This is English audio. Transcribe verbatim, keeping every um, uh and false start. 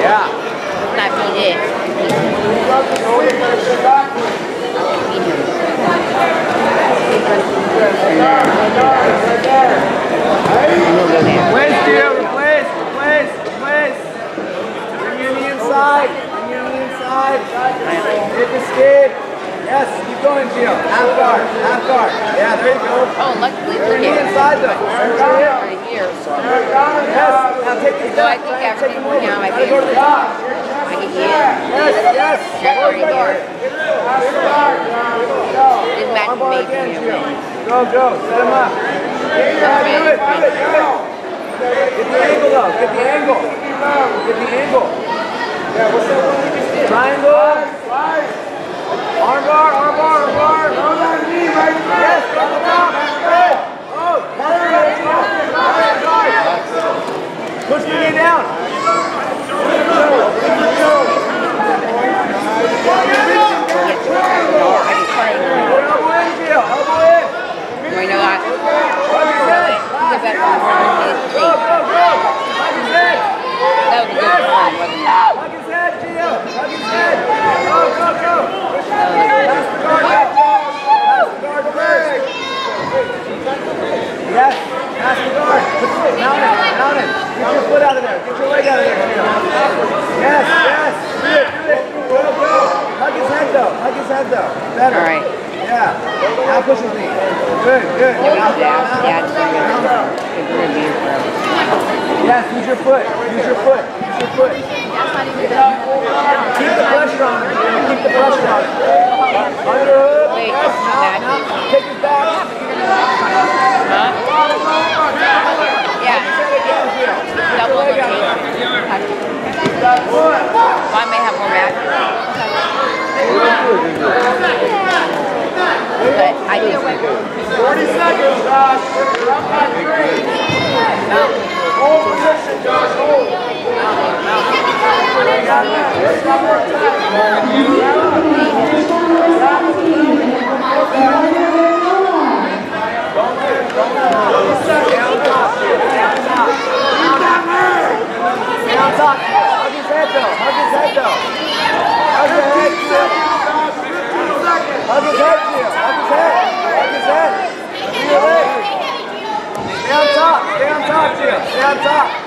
Yeah. Not me this. Replace, dear. Replace, replace, replace. Bring your knee inside. Bring your knee inside. Hit the skid. Yes, keep going, Gio. Half guard, half guard. Yeah, there you go. Oh, luckily, Bring your knee inside, though. right here. Yes, now take this So I down. think Take everything them will over. be on my Gotta go to the finger. top. I can use Yes, yes. Check Go, already go, there. go. This match Arm is bar made again, for Gio. me. Go, go. Set him up. Yeah, do it, do it, do it. Get the angle, though. Get the angle. Get the angle. Yeah, what's that one we just did? Triangle. Arm bar, arm bar, arm bar. Throw that knee right there. Yes, go to the top. Good. Oh, that's good, Gio. That's good. Push the knee down. Yes, pass the guard. Mount it, mount it. Get your foot out of there. Get your leg out of there. Yes, yes. Do it, do it. Go, go. Hug his head though. Hug his head though. Better. All right. Yeah. Now push his knee. Good, good. Yeah, yeah, it's good. Yes, use your foot. Use your foot. Use your foot. Keep the pressure on him. Keep the pressure on him. Underhook. Wait, Yes, now, now. Take his back. Huh? Yeah. Double rotation. Well, I may have more back. But I do. forty seconds, Josh. Hold position, Josh. Hold. Down top. Hug his head though. Hug his head though. Hug his head. Hug his head, Gio. Hug his head. Hug his head. Hug your leg. Stay on top. Stay on top, Gio. Stay on top.